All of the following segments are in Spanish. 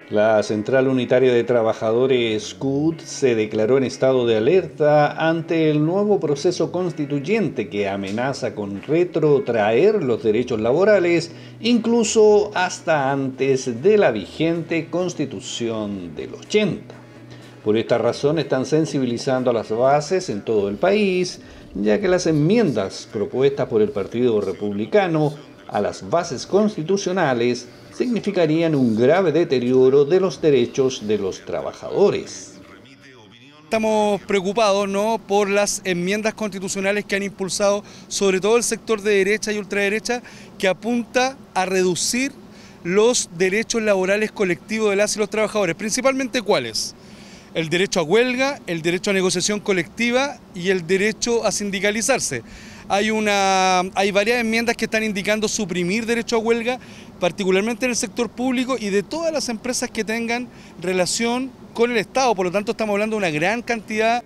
La Central Unitaria de Trabajadores CUT se declaró en estado de alerta ante el nuevo proceso constituyente que amenaza con retrotraer los derechos laborales, incluso hasta antes de la vigente Constitución del 80. Por esta razón están sensibilizando a las bases en todo el país, ya que las enmiendas propuestas por el Partido Republicano a las bases constitucionales significarían un grave deterioro de los derechos de los trabajadores. Estamos preocupados, ¿no?, por las enmiendas constitucionales que han impulsado sobre todo el sector de derecha y ultraderecha, que apunta a reducir los derechos laborales colectivos de las y los trabajadores. Principalmente, ¿cuáles? El derecho a huelga, el derecho a negociación colectiva y el derecho a sindicalizarse. Hay varias enmiendas que están indicando suprimir derecho a huelga, particularmente en el sector público y de todas las empresas que tengan relación con el Estado. Por lo tanto, estamos hablando de una gran cantidad.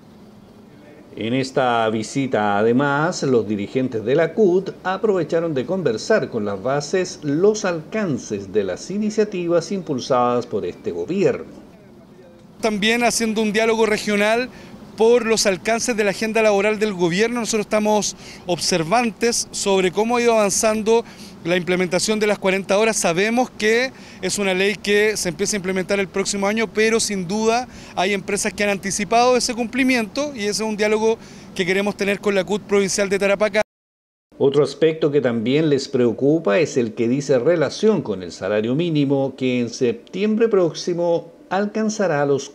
En esta visita, además, los dirigentes de la CUT aprovecharon de conversar con las bases los alcances de las iniciativas impulsadas por este gobierno. También haciendo un diálogo regional por los alcances de la agenda laboral del gobierno. Nosotros estamos observantes sobre cómo ha ido avanzando la implementación de las 40 horas. Sabemos que es una ley que se empieza a implementar el próximo año, pero sin duda hay empresas que han anticipado ese cumplimiento y ese es un diálogo que queremos tener con la CUT provincial de Tarapacá. Otro aspecto que también les preocupa es el que dice relación con el salario mínimo, que en septiembre próximo alcanzará los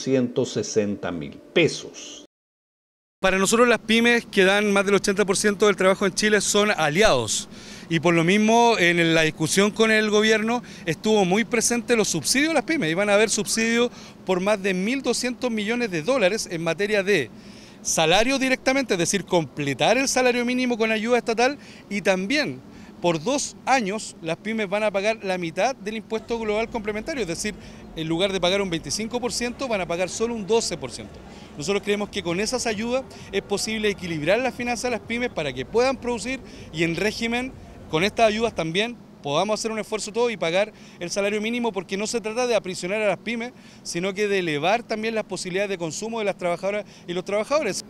460.000 pesos. Para nosotros las pymes, que dan más del 80% del trabajo en Chile, son aliados. Y por lo mismo, en la discusión con el gobierno estuvo muy presente los subsidios a las pymes. Iban a haber subsidios por más de 1.200 millones de dólares en materia de salario directamente, es decir, completar el salario mínimo con ayuda estatal, y también por 2 años las pymes van a pagar la mitad del impuesto global complementario, es decir, en lugar de pagar un 25% van a pagar solo un 12%. Nosotros creemos que con esas ayudas es posible equilibrar las finanzas de las pymes para que puedan producir y en régimen con estas ayudas también podamos hacer un esfuerzo todos y pagar el salario mínimo, porque no se trata de aprisionar a las pymes, sino que de elevar también las posibilidades de consumo de las trabajadoras y los trabajadores.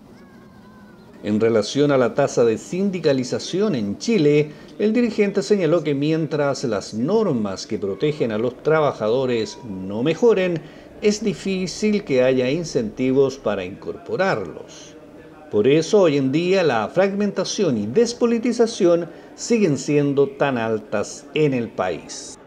En relación a la tasa de sindicalización en Chile, el dirigente señaló que mientras las normas que protegen a los trabajadores no mejoren, es difícil que haya incentivos para incorporarlos. Por eso, hoy en día, la fragmentación y despolitización siguen siendo tan altas en el país.